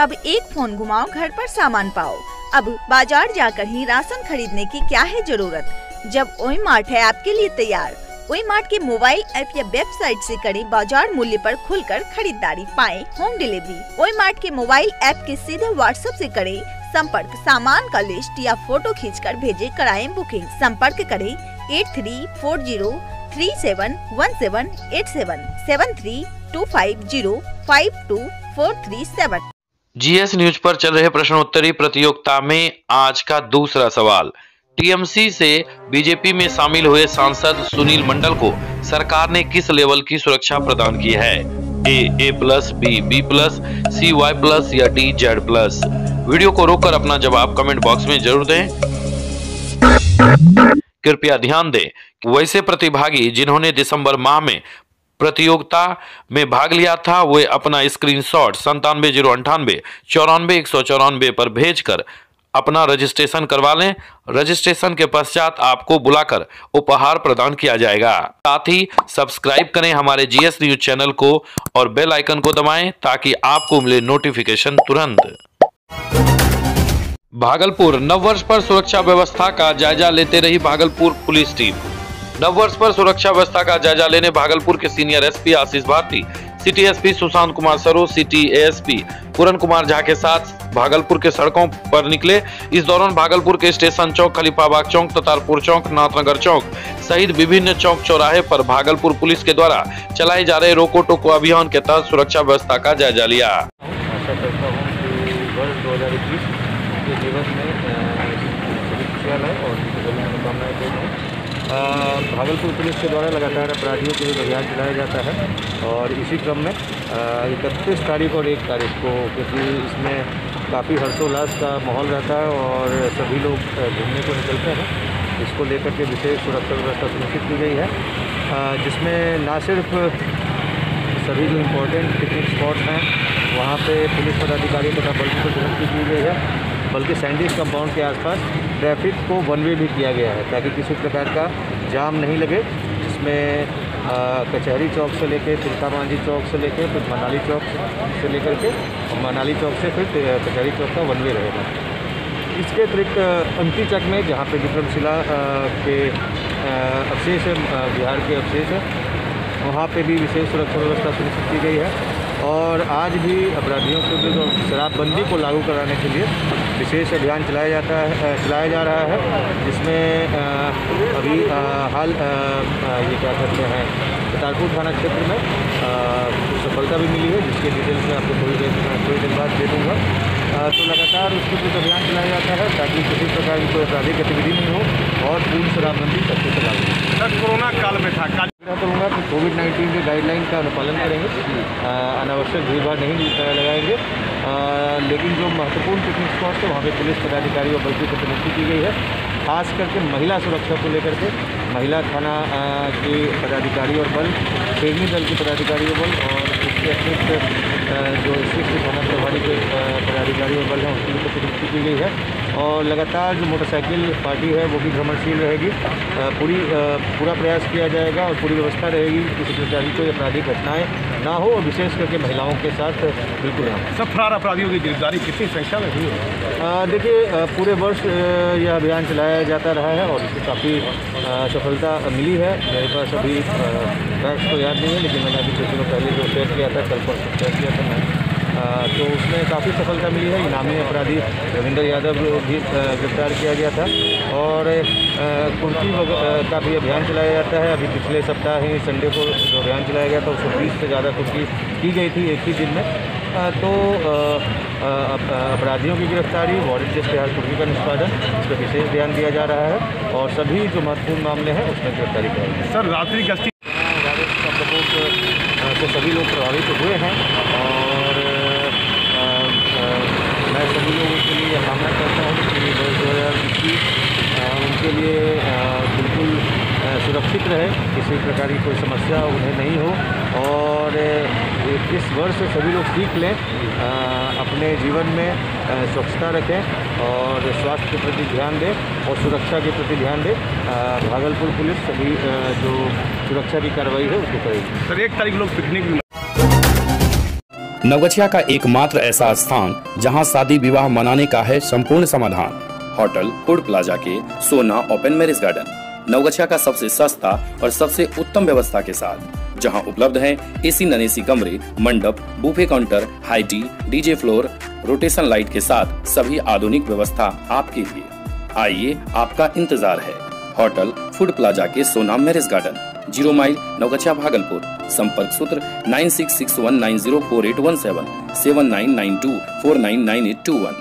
अब एक फोन घुमाओ, घर पर सामान पाओ। अब बाजार जाकर ही राशन खरीदने की क्या है जरूरत, जब ओई मार्ट है आपके लिए तैयार। ओई मार्ट के मोबाइल ऐप या वेबसाइट से करें बाजार मूल्य पर खुलकर खरीदारी, पाएं होम डिलीवरी। ओई मार्ट के मोबाइल ऐप के सीधे व्हाट्सएप से करें संपर्क, सामान का लिस्ट या फोटो खींचकर भेजें, कराएं बुकिंग। संपर्क करें 8340371787 7325052437। जीएस न्यूज पर चल रहे प्रश्नोत्तरी प्रतियोगिता में आज का दूसरा सवाल। टीएमसी से बीजेपी में शामिल हुए सांसद सुनील मंडल को सरकार ने किस लेवल की सुरक्षा प्रदान की है? A plus, B plus, C Y plus या डी जेड प्लस? वीडियो को रोककर अपना जवाब कमेंट बॉक्स में जरूर दें। कृपया ध्यान दें, वैसे प्रतिभागी जिन्होंने दिसंबर माह में प्रतियोगिता में भाग लिया था वे अपना स्क्रीनशॉट 9709894194 पर भेजकर अपना रजिस्ट्रेशन करवा लें। रजिस्ट्रेशन के पश्चात आपको बुलाकर उपहार प्रदान किया जाएगा। साथ ही सब्सक्राइब करें हमारे जीएस न्यूज चैनल को और बेल आइकन को दबाएं ताकि आपको मिले नोटिफिकेशन तुरंत। भागलपुर नववर्ष पर सुरक्षा व्यवस्था का जायजा लेते रही भागलपुर पुलिस टीम। नववर्ष पर सुरक्षा व्यवस्था का जायजा लेने भागलपुर के senior SP Ashish Bharti, city SP Sushant Kumar Saro, city ASP Puran Kumar Jha के साथ भागलपुर के सड़कों पर निकले। इस दौरान भागलपुर के स्टेशन चौक, खलीफाबाग चौक, ततारपुर चौक, नाथनगर चौक सहित विभिन्न चौक चौराहे पर भागलपुर पुलिस के द्वारा चलाए जा रहे रोको टोको अभियान के तहत सुरक्षा व्यवस्था का जायजा लिया। आशा करता हूँ कि वर्ष 2021 के जीवन में सभी खुशियाँ लाए और मनोकामनाएं दें। भागलपुर पुलिस के द्वारा लगातार अपराधियों के लिए अभियान चलाया जाता है और इसी क्रम में 31 तारीख और 1 तारीख को, क्योंकि इसमें काफ़ी हर्षोल्लास का माहौल रहता है और सभी लोग घूमने को निकलते हैं, इसको लेकर के विशेष सुरक्षा व्यवस्था सुनिश्चित की गई है, जिसमें ना सिर्फ सभी जो इम्पोर्टेंट पिकनिक स्पॉट्स हैं वहाँ पे पुलिस पदाधिकारियों तथा बल की तैनाती की गई है, बल्कि सैंडविच कंपाउंड के आसपास ट्रैफिक को वन वे भी किया गया है ताकि किसी प्रकार का जाम नहीं लगे। जिसमें कचहरी चौक से लेकर तिलका मांझी चौक से लेकर फिर मनाली चौक से लेकर के मनाली चौक से फिर कचहरी चौक का वन वे रहेगा। इसके अतिरिक्त अंती चक में जहाँ पे विक्रमशिला के अवशेष है, बिहार के अवशेष है, वहाँ पे भी विशेष सुरक्षा व्यवस्था सुनिश्चित की गई है। और आज भी अपराधियों को जो शराबबंदी को लागू कराने के लिए विशेष अभियान चलाया जा रहा है, जिसमें अभी हाल ये क्या कहते हैं ततारपुर थाना क्षेत्र में कुछ सफलता भी मिली है, जिसके डिटेल्स में आपको थोड़ी देर बाद दे दूँगा। तो लगातार उसके कुछ अभियान चलाया जाता है ताकि किसी प्रकार की कोई आपराधिक गतिविधि नहीं हो और पूर्ण शराबबंदी सबसे लागू। सर, कोरोना काल में था करूँगा कि कोविड-19 के गाइडलाइन का अनुपालन करेंगे, अनावश्यक भीड़भाड़ नहीं लगाएंगे, लेकिन जो महत्वपूर्ण पिकनिक स्पॉट है वहाँ पे पुलिस पदाधिकारी और बल की तैनाती की गई है। खास करके महिला सुरक्षा को लेकर के महिला थाना के पदाधिकारी और बल, शेरनी दल के पदाधिकारी और बल और इसके अतिरिक्त जो स्थित थाना प्रभारी के पदाधिकारी और बल हैं उसकी भी तैनाती की गई है। और लगातार जो मोटरसाइकिल पार्टी है वो भी भ्रमणशील रहेगी। पूरा प्रयास किया जाएगा और पूरी व्यवस्था रहेगी किसी प्रकार की कोई आपराधिक घटनाएं ना हो और विशेष करके महिलाओं के साथ बिल्कुल ना। सब फरार अपराधियों की गिरफ्तारी कितनी संख्या में हुई है? देखिए, पूरे वर्ष यह अभियान चलाया जाता रहा है और इसमें काफ़ी सफलता मिली है। मेरे पास अभी फैक्ट्स तो याद नहीं है, लेकिन मैंने अभी कुछ दिनों पहले जो शेयर किया था, कल परसों शेयर किया था मैंने, तो उसमें काफ़ी सफलता मिली है। इनामी अपराधी रविंदर यादव भी गिरफ्तार किया गया था और कुर्की का भी अभियान चलाया जाता है। अभी पिछले सप्ताह ही संडे को जो अभियान चलाया गया था उसमें 20 से ज़्यादा कुर्की की गई थी एक ही दिन में। तो अपराधियों की गिरफ्तारी, वारंट के तहत कुर्की का निष्पादन, इस पर विशेष ध्यान दिया जा रहा है और सभी जो महत्वपूर्ण मामले हैं उसमें गिरफ्तारी कराई। सर, रात्रि गश्ती वायरस का प्रकोप से सभी लोग प्रभावित हुए हैं और मैं सभी लोगों के लिए कामना करता हूँ कि वर्ष 2021 उनके लिए बिल्कुल सुरक्षित रहे, किसी प्रकार की कोई समस्या उन्हें नहीं हो और इस वर्ष से सभी लोग सीख लें, अपने जीवन में स्वच्छता रखें और स्वास्थ्य के प्रति ध्यान दें और सुरक्षा के प्रति ध्यान दें। भागलपुर पुलिस सभी जो सुरक्षा की कार्रवाई है उसको करेगी। सर, 1 तारीख लोग पिकनिक नवगछिया का एकमात्र ऐसा स्थान जहां शादी विवाह मनाने का है संपूर्ण समाधान। होटल फूड प्लाजा के सोना ओपन मैरिज गार्डन, नवगछिया का सबसे सस्ता और सबसे उत्तम व्यवस्था के साथ, जहां उपलब्ध है एसी नॉन एसी कमरे, मंडप, buffet counter, high tea, DJ floor, rotation light के साथ सभी आधुनिक व्यवस्था आपके लिए। आइए, आपका इंतजार है। होटल फूड प्लाजा के Sona marriage garden, 0 mile, Naugachia, Bhagalpur. संपर्क सूत्र 9661904817 7992499821।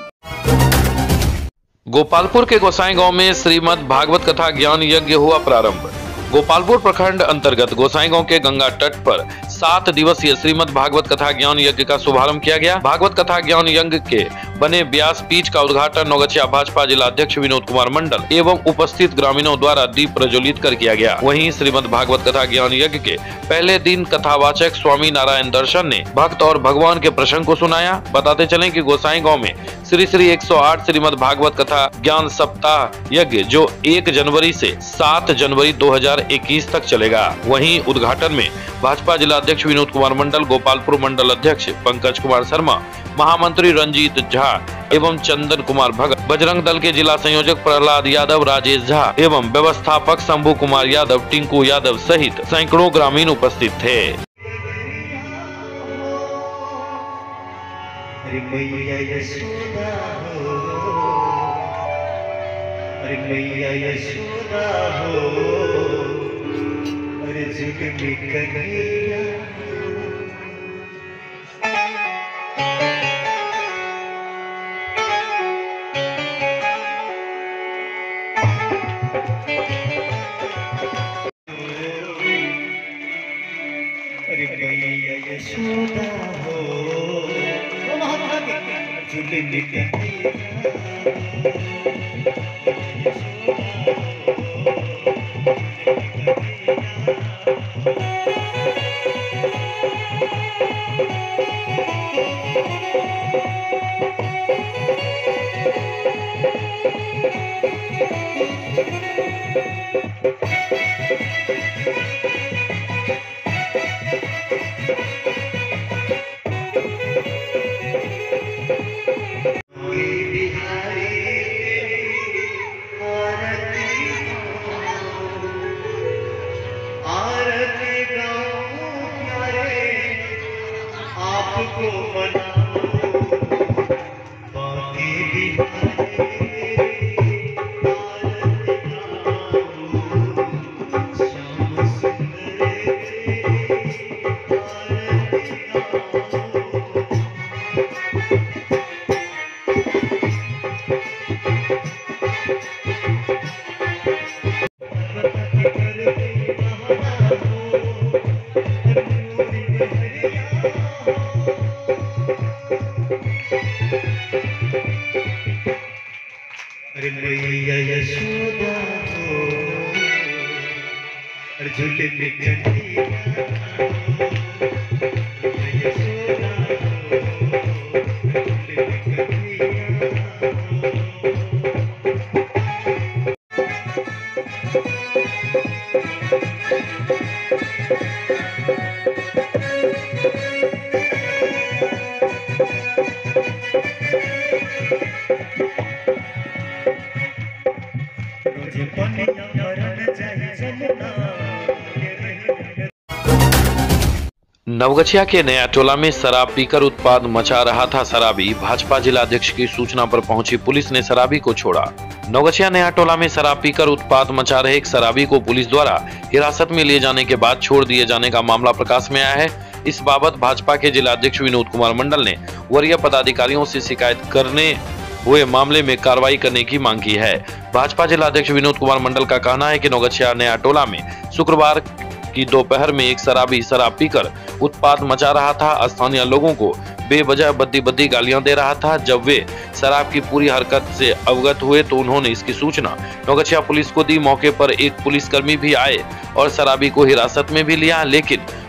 गोपालपुर के गोसाई गांव में श्रीमद् भागवत कथा ज्ञान यज्ञ हुआ प्रारंभ। गोपालपुर प्रखंड अंतर्गत गोसाई गांव के गंगा तट पर 7 दिवसीय श्रीमद् भागवत कथा ज्ञान यज्ञ का शुभारंभ किया गया। भागवत कथा ज्ञान यज्ञ के बने व्यास पीठ का उद्घाटन नवगछिया भाजपा जिला अध्यक्ष विनोद कुमार मंडल एवं उपस्थित ग्रामीणों द्वारा दीप प्रज्वलित कर किया गया। वहीं श्रीमद् भागवत कथा ज्ञान यज्ञ के पहले दिन कथावाचक स्वामी नारायण दर्शन ने भक्त और भगवान के प्रसंग को सुनाया। बताते चलें कि गोसाई गांव में श्री 108 श्रीमद् भागवत कथा ज्ञान सप्ताह यज्ञ जो 1 जनवरी से 7 जनवरी 2021 तक चलेगा। वहीं उद्घाटन में भाजपा जिला अध्यक्ष विनोद कुमार मंडल, गोपालपुर मंडल अध्यक्ष पंकज कुमार शर्मा, महामंत्री रंजीत झा एवं चंदन कुमार भगत, बजरंग दल के जिला संयोजक प्रहलाद यादव, राजेश झा एवं व्यवस्थापक शंभू कुमार यादव, टिंकू यादव सहित सैकड़ों ग्रामीण उपस्थित थे। नवगछिया के नया टोला में शराब पीकर उत्पाद मचा रहा था शराबी। भाजपा जिला अध्यक्ष की सूचना पर पहुंची पुलिस ने शराबी को छोड़ा। नवगछिया नया टोला में शराब पीकर उत्पाद मचा रहे एक शराबी को पुलिस द्वारा हिरासत में लिए जाने के बाद छोड़ दिए जाने का मामला प्रकाश में आया है। इस बाबत भाजपा के जिला अध्यक्ष विनोद कुमार मंडल ने वरीय पदाधिकारियों से शिकायत करने हुए मामले में कार्रवाई करने की मांग की है। भाजपा जिला अध्यक्ष विनोद कुमार मंडल का कहना है कि नवगछिया नया टोला में शुक्रवार की दोपहर में एक शराबी शराब पीकर उत्पात मचा रहा था। स्थानीय लोगों को बेवजह बद्दी गालियां दे रहा था। जब वे शराब की पूरी हरकत से अवगत हुए तो उन्होंने इसकी सूचना नवगछिया पुलिस को दी। मौके पर एक पुलिसकर्मी भी आए और शराबी को हिरासत में भी लिया, लेकिन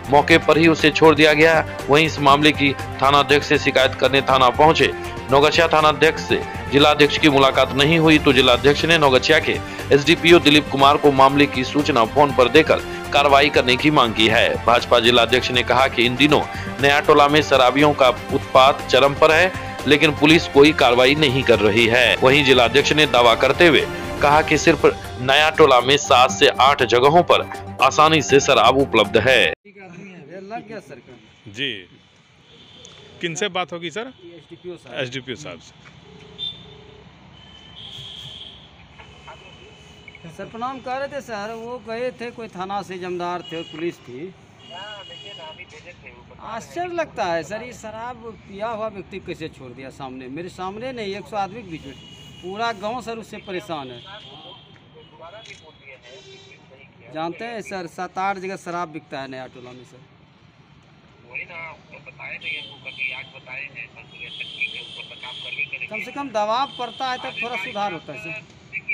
मौके पर ही उसे छोड़ दिया गया। वहीं इस मामले की थानाध्यक्ष से शिकायत करने थाना पहुंचे नवगछिया थानाध्यक्ष से जिलाध्यक्ष की मुलाकात नहीं हुई तो जिलाध्यक्ष ने नवगछिया के एसडीपीओ दिलीप कुमार को मामले की सूचना फोन पर देकर कार्रवाई करने की मांग की है। भाजपा जिलाध्यक्ष ने कहा कि इन दिनों नया टोला में शराबियों का उत्पात चरम पर है, लेकिन पुलिस कोई कार्रवाई नहीं कर रही है। वहीं जिलाध्यक्ष ने दावा करते हुए कहा कि सिर्फ नया टोला में 7 से 8 जगहों पर आसानी से शराब उपलब्ध है। जी, किनसे बात होगी सर? एसडीपीओ साहब से। सर प्रणाम कर रहे थे सर, वो गए थे कोई थाना से जमदार थे और पुलिस थी। आश्चर्य लगता है सर, ये शराब पिया हुआ व्यक्ति कैसे छोड़ दिया सामने, मेरे सामने नहीं 100 आदमी के बीच में, पूरा गांव सर उससे परेशान है। जानते हैं सर 7-8 जगह शराब बिकता है नया टोला में सर। कम से कम दबाव पड़ता है तब थोड़ा सुधार होता है सर।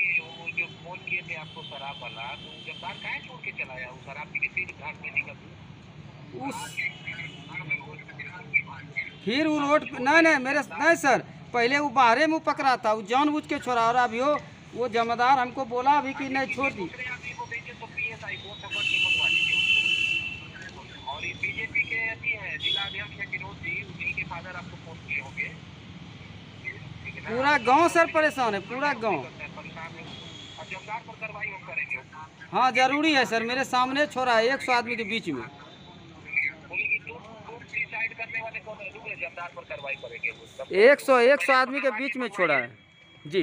फिर वो रोड नहीं मेरे नहीं सर, पहले वो बाहरे में पकड़ा था, वो जानबूझ के छोड़ा, और अभी वो जमादार हमको बोला अभी कि नहीं छोड़ दी। पूरा गांव सर परेशान है, पूरा गांव। हाँ जरूरी है सर, मेरे सामने छोड़ा है 100 आदमी के बीच में। 100 आदमी के बीच में छोड़ा है। जी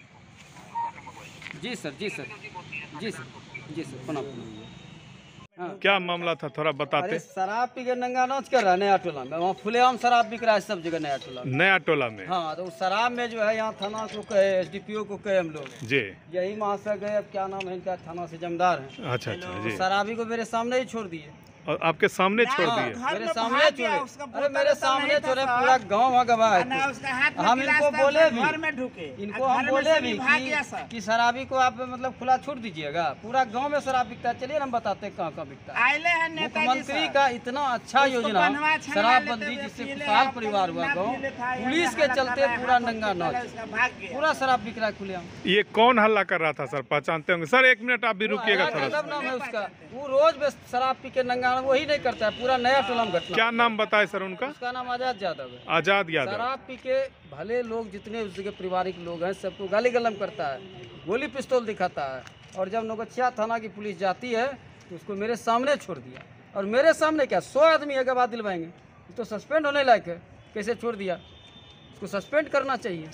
जी सर, जी सर, जी सर, जी सर, पुनः हाँ। क्या मामला था थोड़ा बताते? अरे शराब पी के नंगा नाच कर रहा है नया टोला में, वहाँ खुलेआम शराब बिक रहा है सब जगह नया टोला में। नया टोला में हाँ, तो शराब में जो है यहाँ थाना को कहे, एसडीपीओ को कहे हम लोग जी, यही महाशय गए, अब क्या नाम है इनका, थाना से जमदार है। अच्छा जी। शराबी को मेरे सामने ही छोड़ दिए और आपके सामने छोड़ दिए? मेरे सामने छोड़े, अरे मेरे सामने छोड़े, पूरा गांव गवाह है। हम इनको बोले भी, इनको हम बोले भी कि शराबी को आप मतलब खुला छोड़ दीजिएगा, पूरा गांव में शराब बिकता है। चलिए हम बताते हैं कहाँ कहाँ बिकता है। मुख्यमंत्री का इतना अच्छा योजना शराबबंदी जिससे खुशहाल परिवार हुआ गाँव, पुलिस के चलते पूरा नंगा नाच, पूरा शराब बिक रहा है खुलेआम। ये कौन हल्ला कर रहा था सर, पहचानते होंगे? सर 1 मिनट आप भी रुकिएगा थोड़ा सा। नाम है उसका, वो रोज शराब पी के नंगा, वही नहीं करता है, पूरा नया टोला में घटना। क्या नाम बताए सर उनका? उसका नाम आजाद यादव है। आजाद यादव। शराब पी के भले लोग जितने उसके पारिवारिक लोग हैं सबको गाली गलम करता है, गोली पिस्तौल दिखाता है, और जब नवगछिया थाना की पुलिस जाती है तो उसको मेरे सामने छोड़ दिया। और मेरे सामने क्या 100 आदमी अगर बात दिलवाएंगे तो सस्पेंड होने लायक है, कैसे छोड़ दिया, उसको सस्पेंड करना चाहिए।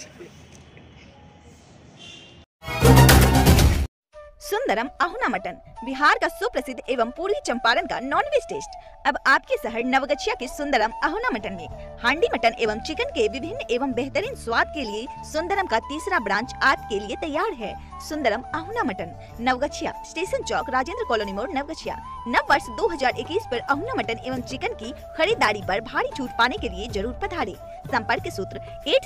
सुंदरम अहुना मटन, बिहार का सुप्रसिद्ध एवं पूर्वी चंपारण का नॉनवेज टेस्ट अब आपके शहर नवगछिया के सुंदरम अहुना मटन में। हांडी मटन एवं चिकन के विभिन्न एवं बेहतरीन स्वाद के लिए सुंदरम का तीसरा ब्रांच आपके लिए तैयार है। सुंदरम अहुना मटन, नवगछिया, स्टेशन चौक, राजेंद्र कॉलोनी मोड़, नवगछिया। नव वर्ष 2021 पर अहुना मटन एवं चिकन की खरीदारी पर भारी छूट पाने के लिए जरूर पधारें। संपर्क सूत्र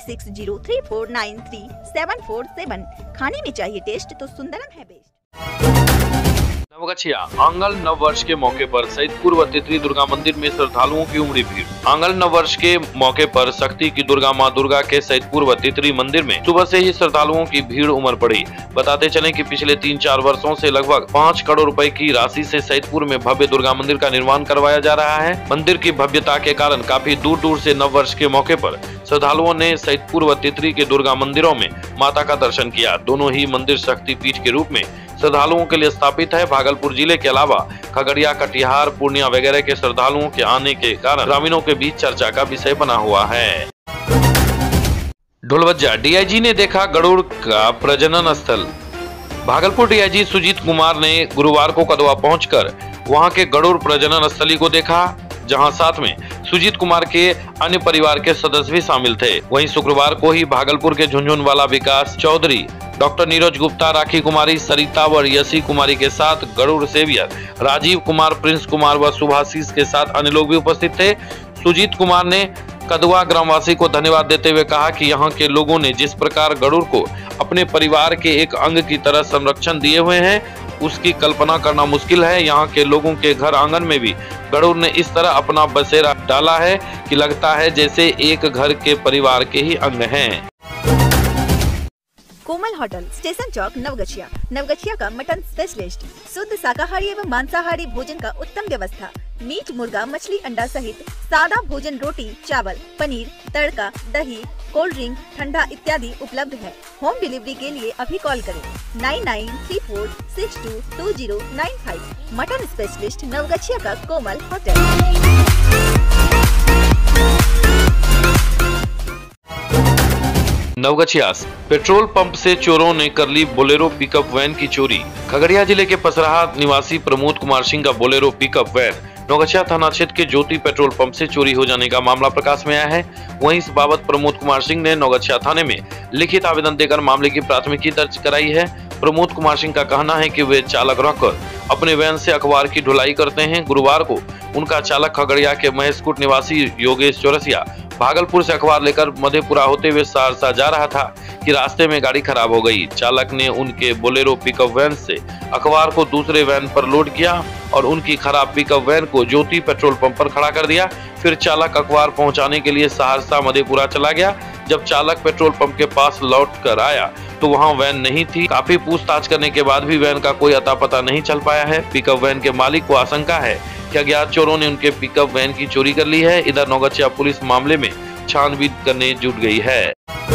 8603493747। खाने में चाहिए टेस्ट तो सुंदरम है बेस्ट। नवगछिया आंगल नव वर्ष के मौके पर सैदपुर व तितरी दुर्गा मंदिर में श्रद्धालुओं की उमड़ी भीड़। आंगल नव वर्ष के मौके पर शक्ति की दुर्गा मां दुर्गा के सैदपुर व तितरी मंदिर में सुबह से ही श्रद्धालुओं की भीड़ उमड़ पड़ी। बताते चलें कि पिछले 3-4 वर्षों से लगभग 5 करोड़ रुपए की राशि से सैदपुर में भव्य दुर्गा मंदिर का निर्माण करवाया जा रहा है। मंदिर की भव्यता के कारण काफी दूर दूर से नव वर्ष के मौके पर श्रद्धालुओं ने सैदपुर व तितरी के दुर्गा मंदिरों में माता का दर्शन किया। दोनों ही मंदिर शक्ति पीठ के रूप में श्रद्धालुओं के लिए स्थापित है। भागलपुर जिले के अलावा खगड़िया, कटिहार, पूर्णिया वगैरह के श्रद्धालुओं के आने के कारण ग्रामीणों के बीच चर्चा का विषय बना हुआ है। ढोलवज्जा, डीआईजी ने देखा गरुड़ का प्रजनन स्थल। भागलपुर डीआईजी सुजीत कुमार ने गुरुवार को कदवा पहुंचकर वहां के गरुड़ प्रजनन स्थली को देखा, जहां साथ में सुजीत कुमार के अन्य परिवार के सदस्य भी शामिल थे। वहीं शुक्रवार को ही भागलपुर के झुनझुनवाला विकास चौधरी, डॉक्टर नीरज गुप्ता, राखी कुमारी, सरिता व यशी कुमारी के साथ गरुड़ सेवियर राजीव कुमार, प्रिंस कुमार व शुभाशीष के साथ अन्य लोग भी उपस्थित थे। सुजीत कुमार ने कदवा ग्रामवासी को धन्यवाद देते हुए कहा कि यहाँ के लोगों ने जिस प्रकार गरुड़ को अपने परिवार के एक अंग की तरह संरक्षण दिए हुए हैं, उसकी कल्पना करना मुश्किल है। यहाँ के लोगों के घर आंगन में भी गरुड़ ने इस तरह अपना बसेरा डाला है कि लगता है जैसे एक घर के परिवार के ही अंग हैं। कोमल होटल, स्टेशन चौक, नवगछिया। नवगछिया का मटन स्पेशलिस्ट, शुद्ध शाकाहारी एवं मांसाहारी भोजन का उत्तम व्यवस्था। मीट, मुर्गा, मछली, अंडा सहित सादा भोजन, रोटी, चावल, पनीर, तड़का, दही, कोल्ड ड्रिंक, ठंडा इत्यादि उपलब्ध है। होम डिलीवरी के लिए अभी कॉल करें 9934622095। मटन स्पेशलिस्ट, नवगछिया का Komal hotel. Naugachia petrol pump से चोरों ने कर ली बोलेरो पिकअप वैन की चोरी। खगड़िया जिले के पसराहा निवासी प्रमोद कुमार सिंह का बोलेरो पिकअप वैन नवगछिया थाना क्षेत्र के ज्योति पेट्रोल पंप से चोरी हो जाने का मामला प्रकाश में आया है। वहीं इस बाबत प्रमोद कुमार सिंह ने नवगछिया थाने में लिखित आवेदन देकर मामले की प्राथमिकी दर्ज कराई है। प्रमोद कुमार सिंह का कहना है कि वे चालक रहकर अपने वैन से अखबार की ढुलाई करते हैं। गुरुवार को उनका चालक खगड़िया के महेशकुट निवासी योगेश चौरसिया भागलपुर से अखबार लेकर मधेपुरा होते हुए सहरसा जा रहा था कि रास्ते में गाड़ी खराब हो गई। चालक ने उनके बोलेरो पिकअप वैन से अखबार को दूसरे वैन पर लोड किया और उनकी खराब पिकअप वैन को ज्योति पेट्रोल पंप पर खड़ा कर दिया। फिर चालक अखबार पहुंचाने के लिए सहरसा मधेपुरा चला गया। जब चालक पेट्रोल पंप के पास लौट कर आया तो वहां वैन नहीं थी। काफी पूछताछ करने के बाद भी वैन का कोई अता पता नहीं चल पाया है। पिकअप वैन के मालिक को आशंका है कि अज्ञात चोरों ने उनके पिकअप वैन की चोरी कर ली है। इधर नवगछिया पुलिस मामले में छानबीन करने जुट गई है।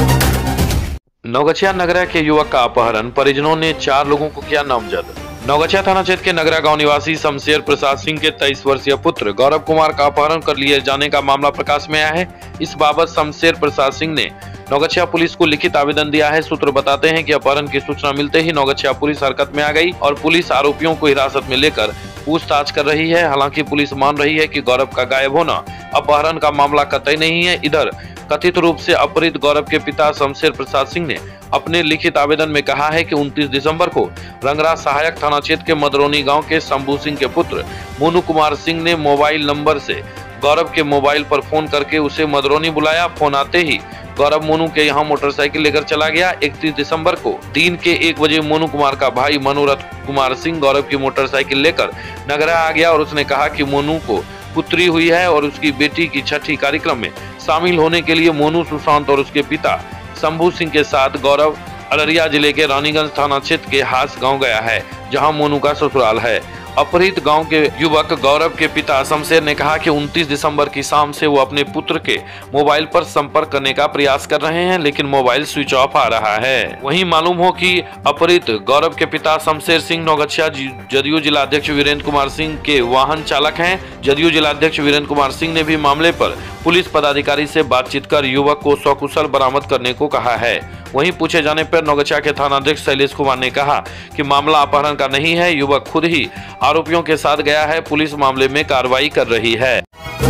नवगछिया नगरा के युवक का अपहरण, परिजनों ने 4 लोगों को किया नामजद। नवगछिया थाना क्षेत्र के नगरा गांव निवासी शमशेर प्रसाद सिंह के 23 वर्षीय पुत्र गौरव कुमार का अपहरण कर लिए जाने का मामला प्रकाश में आया है। इस बाबत शमशेर प्रसाद सिंह ने नवगछिया पुलिस को लिखित आवेदन दिया है। सूत्र बताते हैं कि अपहरण की सूचना मिलते ही नवगछिया पुलिस हरकत में आ गई और पुलिस आरोपियों को हिरासत में लेकर पूछताछ कर रही है। हालांकि पुलिस मान रही है कि गौरव का गायब होना अपहरण का मामला कतई नहीं है। इधर कथित रूप से अपहृत गौरव के पिता शमशेर प्रसाद सिंह ने अपने लिखित आवेदन में कहा है कि 29 दिसंबर को रंगरा सहायक थाना क्षेत्र के मदरौनी गांव के शंभू सिंह के पुत्र मोनू कुमार सिंह ने मोबाइल नंबर से गौरव के मोबाइल पर फोन करके उसे मदरौनी बुलाया। फोन आते ही गौरव मोनू के यहाँ मोटरसाइकिल लेकर चला गया। 31 दिसंबर को दिन के 1 बजे मोनू कुमार का भाई मनोरथ कुमार सिंह गौरव की मोटरसाइकिल लेकर नगरा आ गया और उसने कहा कि मोनू को पुत्री हुई है और उसकी बेटी की छठी कार्यक्रम में शामिल होने के लिए मोनू, सुशांत और उसके पिता शंभू सिंह के साथ गौरव अररिया जिले के रानीगंज थाना क्षेत्र के हास गांव गया है, जहां मोनू का ससुराल है। अपहृत गांव के युवक गौरव के पिता शमशेर ने कहा कि 29 दिसंबर की शाम से वो अपने पुत्र के मोबाइल पर संपर्क करने का प्रयास कर रहे हैं, लेकिन मोबाइल स्विच ऑफ आ रहा है। वहीं मालूम हो कि अपहृत गौरव के पिता शमशेर सिंह नवगछिया जदयू जिला अध्यक्ष वीरेंद्र कुमार सिंह के वाहन चालक हैं। जदयू जिला अध्यक्ष वीरेंद्र कुमार सिंह ने भी मामले पर पुलिस पदाधिकारी से बातचीत कर युवक को सकुशल बरामद करने को कहा है। वहीं पूछे जाने पर नवगछिया के थानाध्यक्ष शैलेश कुमार ने कहा कि मामला अपहरण का नहीं है, युवक खुद ही आरोपियों के साथ गया है। पुलिस मामले में कार्रवाई कर रही है।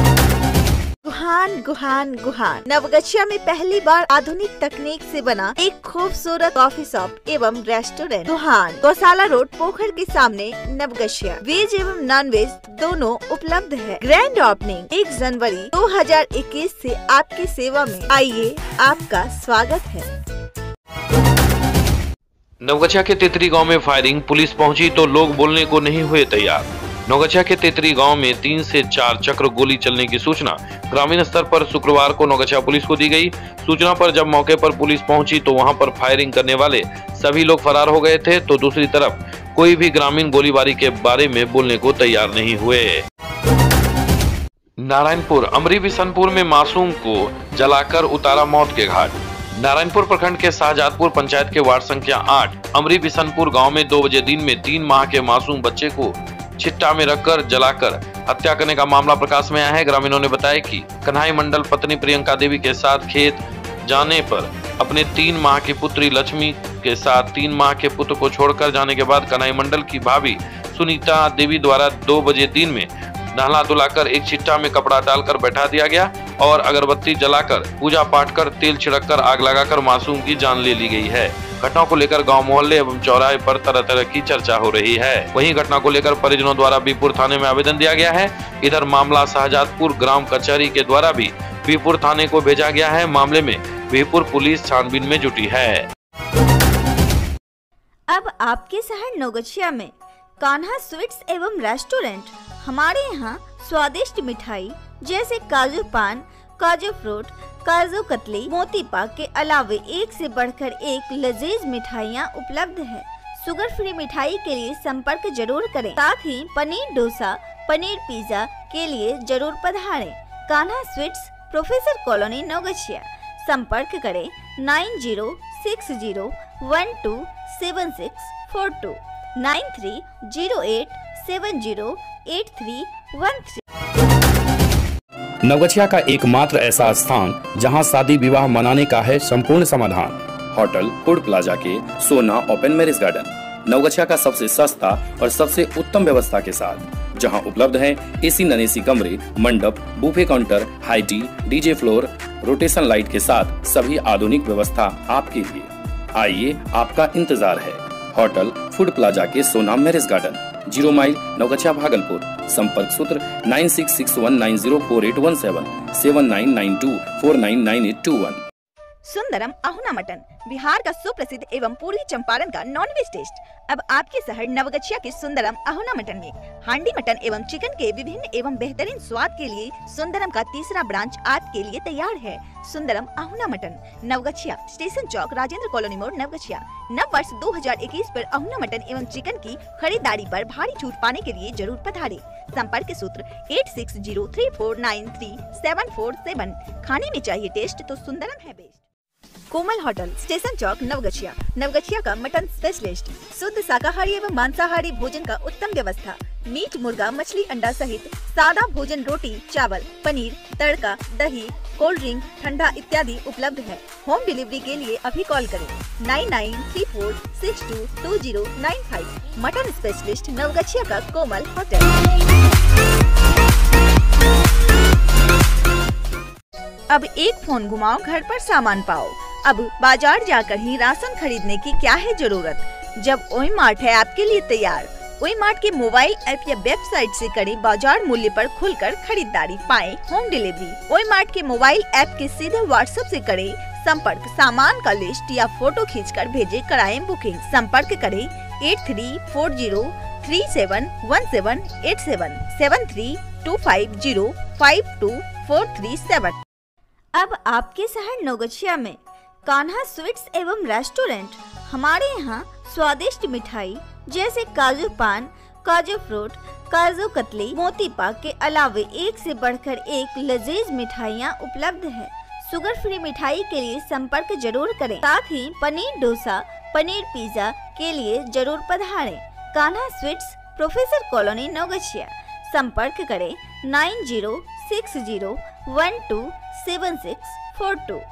गुहान गुहान गुहान नवगछिया में पहली बार आधुनिक तकनीक से बना एक खूबसूरत कॉफी शॉप एवं रेस्टोरेंट गुहान, गौशाला रोड, पोखर के सामने, नवगछिया। वेज एवं नॉन वेज दोनों उपलब्ध है। ग्रैंड ओपनिंग 1 जनवरी 2021 से आपकी सेवा में। आइए, आपका स्वागत है। नवगछिया के तेतरी गांव में फायरिंग, पुलिस पहुंची तो लोग बोलने को नहीं हुए तैयार। नवगछिया के तेतरी गांव में 3 से 4 चक्र गोली चलने की सूचना ग्रामीण स्तर पर शुक्रवार को नवगछिया पुलिस को दी गई। सूचना पर जब मौके पर पुलिस पहुंची तो वहां पर फायरिंग करने वाले सभी लोग फरार हो गए थे, तो दूसरी तरफ कोई भी ग्रामीण गोलीबारी के बारे में बोलने को तैयार नहीं हुए। नारायणपुर अमरी बिशनपुर में मासूम को जलाकर उतारा मौत के घाट। नारायणपुर प्रखंड के शाहजादपुर पंचायत के वार्ड संख्या 8 अमरी बिशनपुर गांव में 2 बजे दिन में 3 माह के मासूम बच्चे को छिट्टा में रखकर जलाकर हत्या करने का मामला प्रकाश में आया है। ग्रामीणों ने बताया कि कन्हई मंडल पत्नी प्रियंका देवी के साथ खेत जाने पर अपने 3 माह की पुत्री लक्ष्मी के साथ 3 माह के पुत्र को छोड़कर जाने के बाद कन्हई मंडल की भाभी सुनीता देवी द्वारा 2 बजे दिन में नहला धुलाकर एक चिट्टा में कपड़ा डालकर बैठा दिया गया और अगरबत्ती जलाकर पूजा पाठ कर तेल छिड़ककर आग लगाकर मासूम की जान ले ली गई है। घटना को लेकर गांव मोहल्ले एवं चौराहे पर तरह तरह की चर्चा हो रही है। वहीं घटना को लेकर परिजनों द्वारा बीपुर थाने में आवेदन दिया गया है। इधर मामला शाहजादपुर ग्राम कचहरी के द्वारा भी बीपुर थाने को भेजा गया है। मामले में बीपुर पुलिस छानबीन में जुटी है। अब आपके शहर नवगछिया में कान्हा स्वीट्स एवं रेस्टोरेंट। हमारे यहाँ स्वादिष्ट मिठाई जैसे काजू पान, काजू फ्रूट, काजू कतली, मोती पाक के अलावे एक से बढ़कर एक लजीज मिठाइयाँ उपलब्ध है। शुगर फ्री मिठाई के लिए संपर्क जरूर करें। साथ ही पनीर डोसा, पनीर पिज्जा के लिए जरूर पधारें। Kanha sweets, professor colony, Naugachia. संपर्क करें 9060127642 9308708313। नवगछिया का एकमात्र ऐसा स्थान जहां शादी विवाह मनाने का है संपूर्ण समाधान। होटल फूड प्लाजा के सोना ओपन मैरिज गार्डन, नवगछिया का सबसे सस्ता और सबसे उत्तम व्यवस्था के साथ, जहां उपलब्ध है एसी नॉन एसी कमरे, मंडप, buffet counter, high tea, DJ floor, rotation light के साथ सभी आधुनिक व्यवस्था आपके लिए। आइए, आपका इंतजार है। होटल फूड प्लाजा के Sona marriage garden, 0 mile, Naugachia, Bhagalpur. संपर्क सूत्र 9661904817 7992499821। सुंदरम अहुना मटन, बिहार का सुप्रसिद्ध एवं पूर्वी चंपारण का नॉनवेज टेस्ट अब आपके शहर नवगछिया के सुंदरम अहुना मटन में। हांडी मटन एवं चिकन के विभिन्न एवं बेहतरीन स्वाद के लिए सुंदरम का तीसरा ब्रांच आपके लिए तैयार है। सुंदरम अहुना मटन, नवगछिया, स्टेशन चौक, राजेंद्र कॉलोनी मोड़, नवगछिया। नव वर्ष 2021 पर अहुना मटन एवं चिकन की खरीदारी पर भारी छूट पाने के लिए जरूर पधारें। संपर्क सूत्र 8603493747। खाने में चाहिए टेस्ट तो सुंदरम है बेस्ट। कोमल होटल, स्टेशन चौक, नवगछिया। नवगछिया का मटन स्पेशलिस्ट, शुद्ध शाकाहारी एवं मांसाहारी भोजन का उत्तम व्यवस्था। मीट, मुर्गा, मछली, अंडा सहित सादा भोजन, रोटी, चावल, पनीर, तड़का, दही, कोल्ड ड्रिंक, ठंडा इत्यादि उपलब्ध है। होम डिलीवरी के लिए अभी कॉल करें 9934622095। मटन स्पेशलिस्ट, नवगछिया का कोमल होटल। अब एक फोन घुमाओ, घर पर सामान पाओ। अब बाजार जाकर ही राशन खरीदने की क्या है जरूरत, जब ओई मार्ट है आपके लिए तैयार। ओई मार्ट के मोबाइल ऐप या वेबसाइट से करें बाजार मूल्य पर खुलकर खरीदारी, पाएं होम डिलीवरी। ओई मार्ट के मोबाइल ऐप के सीधे व्हाट्सएप से करें संपर्क, सामान का लिस्ट या फोटो खींचकर भेजे, कराएं बुकिंग। संपर्क करें 8340371787 7325052437। अब आपके शहर नवगछिया में कान्हा स्वीट्स एवं रेस्टोरेंट। हमारे यहाँ स्वादिष्ट मिठाई जैसे काजू पान, काजू फ्रूट, काजू कतली, मोती पाक के अलावे एक से बढ़कर एक लजीज मिठाइयाँ उपलब्ध है। शुगर फ्री मिठाई के लिए संपर्क जरूर करें। साथ ही पनीर डोसा, पनीर पिज्जा के लिए जरूर पधारें। Kanha sweets, professor colony, Naugachia. संपर्क करें 9060127642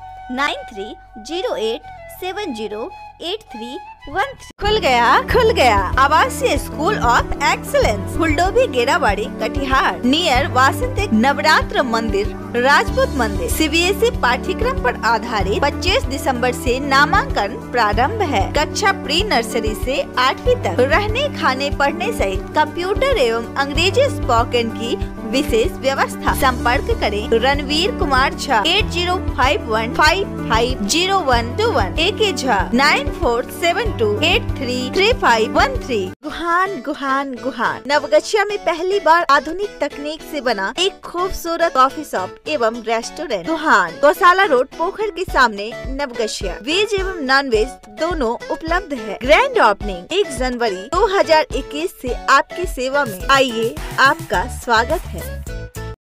9308708313। खुल गया आवासीय school of excellence, Huldobhi, Gerabari, Katihar, near वासंतिक नवरात्र मंदिर, राजपूत मंदिर। सीबीएसई पाठ्यक्रम पर आधारित 25 दिसंबर से नामांकन प्रारंभ है। कक्षा प्री नर्सरी से 8वीं तक रहने, खाने, पढ़ने सहित कंप्यूटर एवं अंग्रेजी स्पोकन की विशेष व्यवस्था। संपर्क करें रणवीर कुमार झा 8051550121, AK झा 9472833513। गुहान नवगछिया में पहली बार आधुनिक तकनीक से बना एक खूबसूरत कॉफी शॉप एवं रेस्टोरेंट। गुहान, गौशाला रोड, पोखर के सामने, नवगछिया। वेज एवं नॉन वेज दोनों उपलब्ध है। ग्रैंड ओपनिंग 1 जनवरी 2021 से आपकी सेवा में। आइए, आपका स्वागत है।